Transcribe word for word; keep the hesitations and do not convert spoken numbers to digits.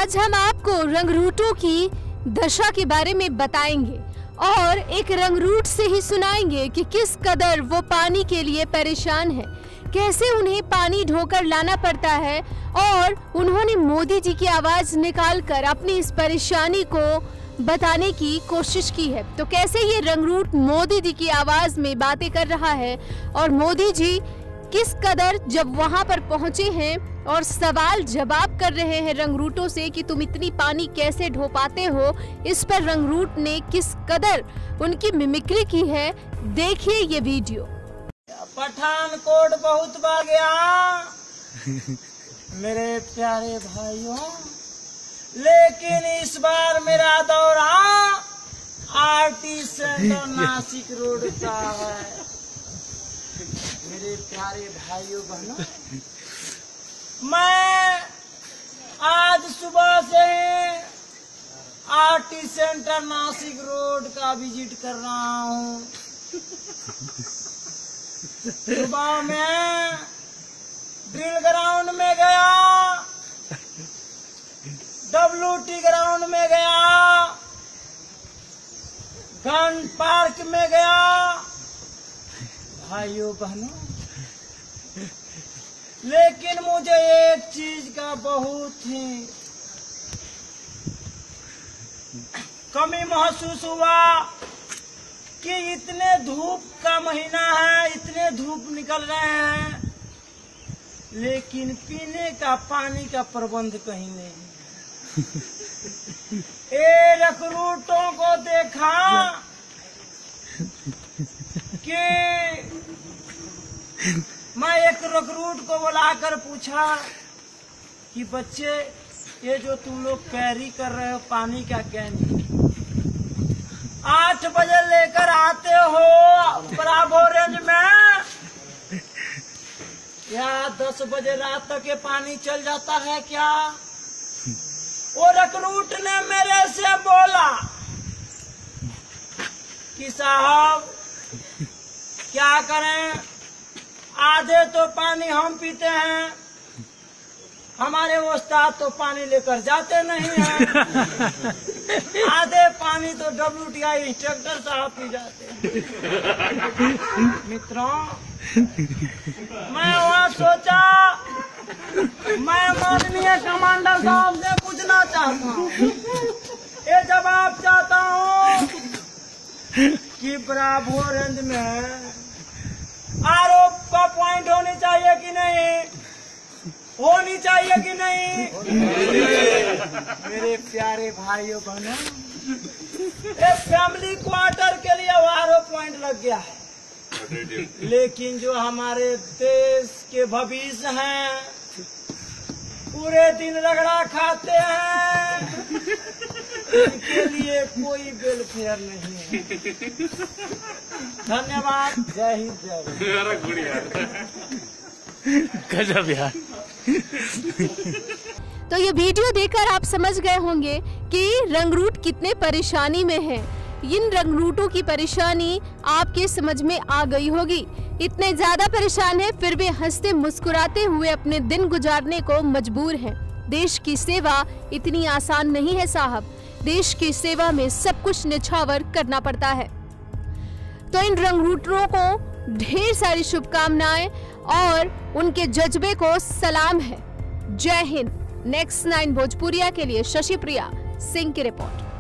आज हम आपको रंगरूटों की दशा के बारे में बताएंगे और एक रंगरूट से ही सुनाएंगे कि किस कदर वो पानी के लिए परेशान है, कैसे उन्हें पानी ढोकर लाना पड़ता है और उन्होंने मोदी जी की आवाज निकालकर अपनी इस परेशानी को बताने की कोशिश की है। तो कैसे ये रंगरूट मोदी जी की आवाज में बातें कर रहा है और मोदी जी किस कदर जब वहां पर पहुंचे हैं और सवाल जवाब कर रहे हैं रंगरूटों से कि तुम इतनी पानी कैसे ढो पाते हो, इस पर रंगरूट ने किस कदर उनकी मिमिक्री की है। देखिए ये वीडियो। पठानकोट बहुत बार गया मेरे प्यारे भाइयों, लेकिन इस बार मेरा दौरा आरटी सेंटर नासिक रोड का है। मेरे प्यारे भाइयों बहनों, मैं आज सुबह से आरटी सेंटर नासिक रोड का विजिट कर रहा हूँ। सुबह में ड्रिल ग्राउंड में गया, डब्ल्यूटी ग्राउंड में गया, गन पार्क में गया। भाइयों बहनों, लेकिन मुझे एक चीज का बहुत ही कमी महसूस हुआ कि इतने धूप का महीना है, इतने धूप निकल रहे हैं, लेकिन पीने का पानी का प्रबंध कहीं नहीं। ए रंगरूटों को देखा कि मैं एक रंगरूट को बुलाकर पूछा कि बच्चे, ये जो तुम लोग कैरी कर रहे हो पानी का कैन, आठ बजे लेकर आते हो ब्रावो रेंज में, या दस बजे रात तक ये पानी चल जाता है क्या? वो रंगरूट ने मेरे से बोला कि साहब क्या करें, आधे तो पानी हम पीते हैं, हमारे उस्ताद तो पानी लेकर जाते नहीं हैं, आधे पानी तो डब्ल्यूटीआई इंस्ट्रक्टर साहब पी जाते हैं। मित्रों, मैं वहाँ सोचा मैं माननीय कमांडर साहब से पूछना चाहता हूँ, ये जवाब चाहता हूँ कि ब्रावो रेंज में आरोप का पॉइंट होनी चाहिए कि नहीं, होनी चाहिए कि नहीं? मेरे प्यारे भाइयों बहनों, एक फैमिली क्वार्टर के लिए आरो पॉइंट लग गया है, लेकिन जो हमारे देश के भविष्य हैं, पूरे दिन रगड़ा खाते हैं, इनके लिए कोई वेलफेयर नहीं है। धन्यवाद। जय हिंद, जय गजब यार। तो ये वीडियो देखकर आप समझ गए होंगे कि रंगरूट कितने परेशानी में हैं। इन रंगरूटों की परेशानी आपके समझ में आ गई होगी। इतने ज्यादा परेशान हैं, फिर भी हंसते मुस्कुराते हुए अपने दिन गुजारने को मजबूर हैं। देश की सेवा इतनी आसान नहीं है साहब, देश की सेवा में सब कुछ निछावर करना पड़ता है। तो इन रंगरूटों को ढेर सारी शुभकामनाएं और उनके जज्बे को सलाम है। जय हिंद। नेक्स्ट नाइन भोजपुरिया के लिए शशि प्रिया सिंह की रिपोर्ट।